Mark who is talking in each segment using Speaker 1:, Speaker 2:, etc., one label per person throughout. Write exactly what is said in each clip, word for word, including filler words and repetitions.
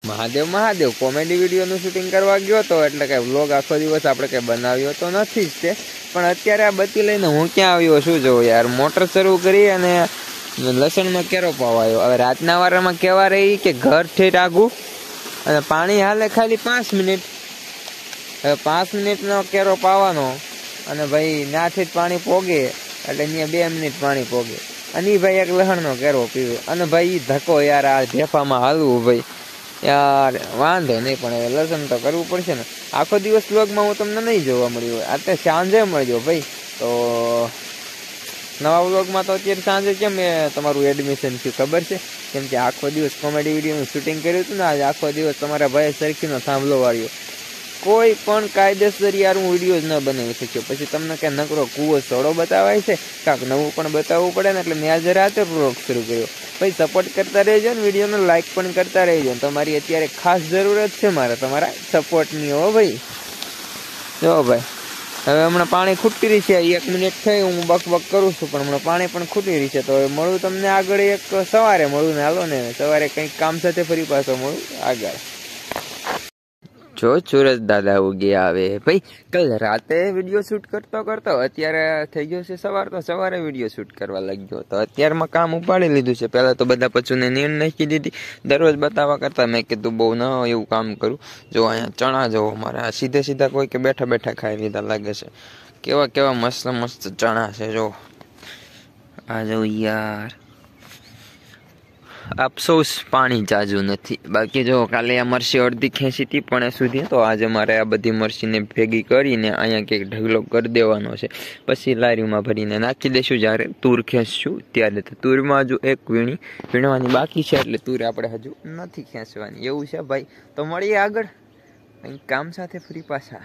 Speaker 1: Mahadev Mahadev comedy વિડીયોનું shooting કરવા ગયો હતો, એટલે કે વ્લોગ આખો દિવસ આપણે કંઈ બનાવ્યો તો નથી જ તે, પણ અત્યારે આ બત્તી લઈને હું ક્યાં આવ્યો શું જોઉં યાર, મોટર શરૂ કરી અને લસણમાં કેરો પવાયો. હવે રાતના વારમાં કહેવા રહી કે ઘર ઠેઠ આગું અને પાણી હાલે ખાલી પાંચ મિનિટ. હવે પાંચ મિનિટનો કેરો પાવાનો અને ભાઈ નાથી જ પાણી પોગે એટલે અહીંયા બે મિનિટ પાણી પોગે અને ભાઈ એક લસણનો કેરો પીવે અને ભાઈ ધક્કો યાર આ ઢેફામાં હાલવું ભાઈ યાર વાંધો નહીં, પણ હવે લસણ તો કરવું પડશે ને. આખો દિવસ વ્લોગમાં હું તમને નહીં જોવા મળ્યું હોય, અત્યારે સાંજે મળજો ભાઈ. તો નવા વ્લોગમાં તો અત્યારે સાંજે કેમ મેં તમારું એડમિશન થયું ખબર છે, કેમ કે આખો દિવસ કોમેડી વિડીયોનું શૂટિંગ કર્યું હતું ને, આજે આખો દિવસ તમારા ભાઈ સરખીનો થાંભલો વાળ્યો. કોઈ પણ કાયદેસર યાર હું વિડીયો જ ન બનાવી શક્યો. પછી તમને કે નકરો કૂવો સોડો બતાવાય છે, કાંક નવું પણ બતાવવું પડે ને, એટલે મેં આજે રાતે વ્લોગ શરૂ કર્યો. ભાઈ સપોર્ટ કરતા રહેજો ને, વિડીયોને લાઇક પણ કરતા રહેજો. તમારી અત્યારે ખાસ જરૂરત છે મારે તમારા સપોર્ટની હો ભાઈ. જો ભાઈ હવે હમણાં પાણી ખૂટી રહી છે, એક મિનિટ થઈ હું બક બક કરું છું, પણ હમણાં પાણી પણ ખૂટી રહી છે. તો હવે મળું તમને આગળ એક સવારે મળું ને, હાલો ને સવારે કંઈક કામ સાથે ફરી પાછો મળું આગળ. જો સુરજ દાદા ઉગી આવે ભાઈ. કાલ રાતે વિડીયો શૂટ કરતો કરતો અત્યારે થઈ ગયો છે સવાર, તો સવારે વિડીયો શૂટ કરવા લાગ્યો. તો અત્યારમાં કામ ઉપાડી લીધું છે. પહેલાં તો બધા પશુને નીણ નાખી દીધી, દરરોજ બતાવવા કરતાં મેં કીધું બહુ ન એવું કામ કરું. જો અહીંયા ચણા જોવો મારા સીધે સીધા કોઈ કે બેઠા બેઠા ખાઈ લીધા લાગે છે. કેવા કેવા મસ્ત મસ્ત ચણા છે જો આ જો યાર. અફસોસ પાણી જાજુ નથી, બાકી જો કાલે આ મરસી અડધી ખેંચી હતી પણ સુધી, તો આજે મારે આ બધી મરસીને ભેગી કરીને અહીંયા કંઈક ઢગલો કરી દેવાનો છે. પછી લારીમાં ભરીને નાખી દઈશું જ્યારે તૂર ખેંચશું ત્યારે. તો તૂરમાં હજુ એક વીણી વીણવાની બાકી છે, એટલે તૂર આપણે હજુ નથી ખેંચવાની એવું છે ભાઈ. તો મળીએ આગળ કંઈક કામ સાથે ફરી પાછા.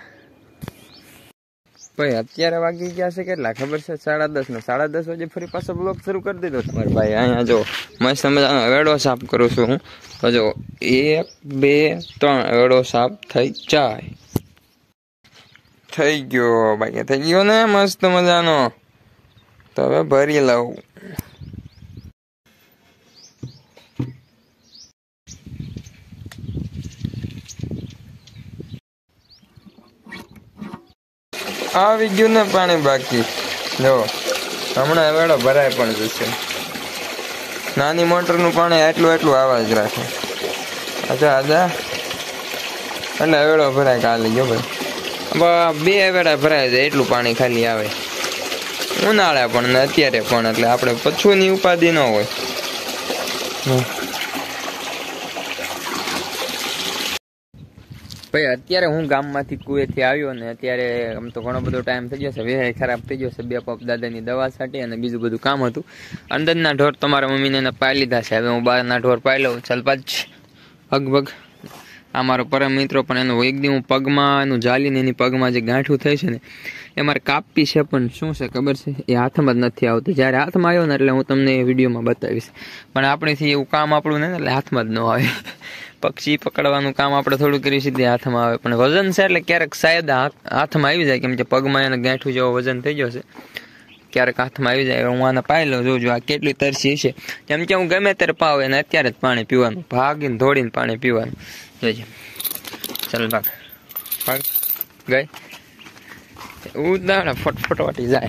Speaker 1: ભાઈ અત્યારે વાગી ગયા છે કેટલા ખબર છે, સાડા દસ ને સાડા દસ વાગે ફરી પાછો બ્લોગ શરૂ કરી દીધો તમારે ભાઈ. અહીંયા જો મસ્ત મજાનો વેડો સાફ કરું છું હું. તો જો એક બે ત્રણ વેડો સાફ થઈ જાય. થઈ ગયો ભાઈ, થઈ ગયો ને મસ્ત મજાનો. તો હવે ભરી લઉં. આવી ગયું ને પાણી બાકી. જો હમણાં વેળો ભરાય પણ જશે. નાની મોટરનું પાણી એટલું એટલું આવા જ રાખે. અચ્છા આજા એટલે વેળો ભરાય કાલે. જો ભાઈ બે વેળા ભરાય જાય એટલું પાણી ખાલી આવે ઉનાળે પણ ને અત્યારે પણ, એટલે આપણે પછુની ઉપાધિ ન હોય. ભાઈ અત્યારે હું ગામમાંથી કુવેથી આવ્યો ને અત્યારે આમ તો ઘણો બધો ટાઈમ થઈ ગયો છે, વેહાય ખરાબ થઈ ગયો છે. બે પપ દાદાની દવા છાંટી અને બીજું બધું કામ હતું. અંદરના ઢોર તમારા મમ્મીને એને પાઈ લીધા છે, હવે હું બહારના ઢોર પાઈ લઉં. ચાલ પાછ હગભગ. આ મારો પરમ મિત્રો પણ એનું એક દી હું પગમાં એનું જાલીને એની પગમાં જે ગાંઠું થાય છે ને એ મારે કાપી છે, પણ શું છે ખબર છે એ હાથમાં જ નથી આવતું. જ્યારે હાથમાં આવ્યો ને એટલે હું તમને એ વિડીયોમાં બતાવીશ, પણ આપણેથી એવું કામ આપણું ને એટલે હાથમાં જ ન આવે. પક્ષી પકડવાનું કામ આપણે થોડું કરી સીધે હાથમાં આવે, પણ વજન છે એટલે ક્યારેક શાયદ હાથમાં આવી જાય, કેમ કે પગમાં એને ગાંઠું જેવો વજન થઈ ગયો છે, ક્યારેક હાથમાં આવી જાય. હું આને પાઈ લઉં, જોજો આ કેટલી તરસી છે. કેમ કે હું ગમે ત્યારે પાવ એને અત્યારે જ પાણી પીવાનું, ભાગીને ધોડીને પાણી પીવાનું. જોજે ચાલ ભાગ ભાગ ગઈ ઉદાહરણ ફટફટ વાટી જાય.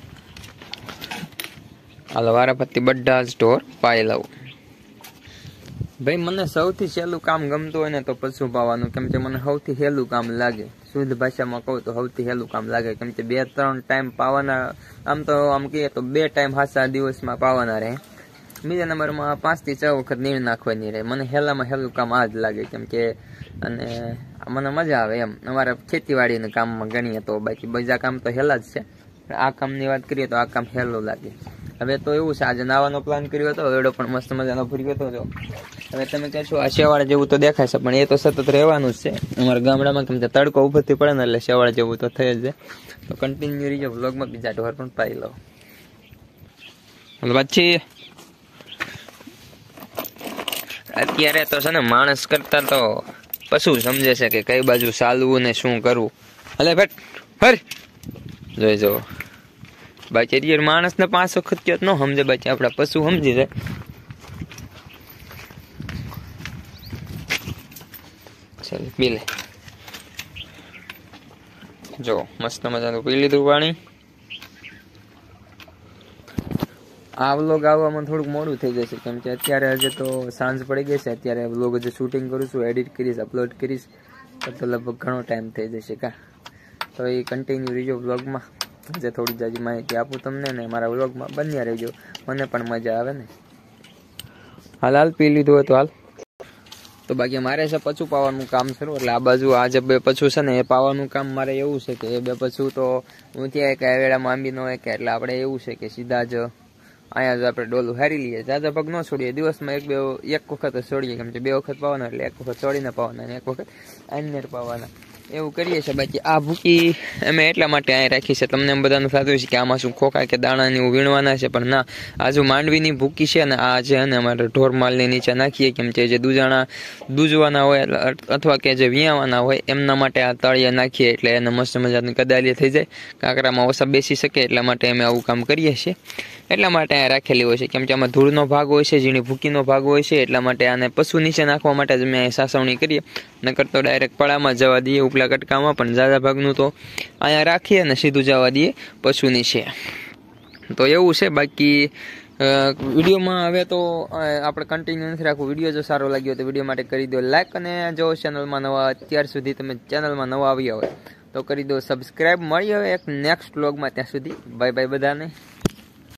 Speaker 1: હાલ વારાફરતી બધા જ ઢોર પાઈ લઉં. ભાઈ મને સૌથી સહેલું કામ ગમતું હોય ને તો પશુ પાવાનું, કેમ કે મને સૌથી સહેલું કામ લાગે. શુદ્ધ ભાષામાં કહું તો સૌથી સહેલું કામ લાગે, કેમ કે બે ત્રણ ટાઈમ પાવાના, આમ તો આમ કહીએ તો બે ટાઈમ હાસા દિવસમાં પાવાના રહે. બીજા નંબરમાં પાંચ થી છ વખત નીણ નાખવાની રહે. મને હેલામાં હેલું કામ આ જ લાગે, કેમ કે અને મને મજા આવે એમ. અમારા ખેતીવાડીના કામમાં ગણીએ તો, બાકી બીજા કામ તો હેલા જ છે, આ કામની વાત કરીએ તો આ કામ હેલું લાગે. હવે તો એવું છે આજે નાવાનો પ્લાન કર્યો હતો, વેડો પણ મસ્ત મજાનો ફર્યો હતો. જો હવે તમે કહો છો આ શેવાળ જેવું તો દેખાય છે, પણ એ તો સતત રહેવાનું જ છે અમારા ગામડામાં, કેમ કે તડકો ઉભરથી પડે ને એટલે શેવાળ જેવું તો થઈ જ જાય. તો કન્ટિન્યુ રહીજો વ્લોગમાં, બીજા ઢોર પણ પાઈ લો. પછી અત્યારે તો છે ને માણસ કરતા તો પશુ સમજે છે કે કઈ બાજુ ચાલવું ને શું કરવું. હલે ભેટ હર જોઈ જો બાકી રિયર માણસ ને પાંચ વખત કયો ન સમજે, બાકી આપડા પશુ સમજી જાય. ચાલ પી લે. જો મસ્ત મજાનું પી લીધું પાણી. આ વ્લોગ આવવામાં થોડુંક મોડું થઈ જશે કેમ કે અત્યારે હજે તો સાંજ પડી ગઈ છે. અત્યારે વ્લોગ હજુ શૂટિંગ કરું છું, એડિટ કરીશ, અપલોડ કરીશ તો લગભગ ઘણો ટાઈમ થઈ જશે કા. તો એ કન્ટિન્યુ રહેજો વ્લોગમાં. જે થોડી જાજી માહિતી આપું તમને ને મારા વ્લોગમાં બન્યા રહેજો, મને પણ મજા આવે ને. હાલ હાલ પી લીધું હતું હાલ. તો બાકી મારે છે પછું પાવાનું કામ શરૂ, એટલે આ બાજુ આ જે બે પછું છે ને એ પાવાનું કામ મારે એવું છે કે એ બે પછું તો હું ત્યાં કે વેળામાં આંબી ન હોય કે એટલે આપણે એવું છે કે સીધા જ અહીંયા જ આપણે ડોલું હારી લઈએ. જાજા પગ ન છોડીએ, દિવસમાં એક બે એક વખત જ છોડીએ કેમ કે બે વખત પાવાના એટલે એક વખત છોડીને પાવાના અને એક વખત આનનેર પાવાના એવું કરીએ છીએ. બાકી આ ભૂકી અમે એટલા માટે અહીં રાખી છે, તમને એમ બધાનું થતું છે કે આમાં શું ખોખા કે દાણાની એવું વીણવાના છે, પણ ના, આ જો માંડવીની ભૂકી છે ને આ જે ને અમારે ઢોર માલની નીચે નાખીએ કેમ કે જે દૂજાણા દૂજવાના હોય અથવા કે જે વિયાવાના હોય એમના માટે આ તળિયે નાખીએ એટલે એને મસ્ત મજાની કદાલીએ થઈ જાય, કાંકરામાં ઓછા બેસી શકે એટલા માટે અમે આવું કામ કરીએ છીએ. એટલા માટે આ રાખેલી હોય છે કેમ કે આમાં ધૂળનો ભાગ હોય છે, ઝીણી ભૂકીનો ભાગ હોય છે, એટલા માટે આને પશુ નીચે નાખવા માટે જ અમે સાસવણી કરીએ. નકર તો ડાયરેક્ટ પડામાં જવા દઈએ ઉપલા કટકામાં, પણ ઝાઝા ભાગનું તો અહીંયા રાખીએ અને સીધું જવા દઈએ પશુ નીચે. તો એવું છે. બાકી વિડીયોમાં હવે તો આપણે કન્ટિન્યુ નથી રાખવું. વિડીયો જો સારો લાગ્યો તો વિડીયો માટે કરી દો લાઈક, અને જો ચેનલમાં નવા અત્યાર સુધી તમે ચેનલમાં નવા આવ્યા હોય તો કરી દો સબસ્ક્રાઈબ. મળી હવે એક નેક્સ્ટ વ્લોગમાં, ત્યાં સુધી બાય બાય બધાને.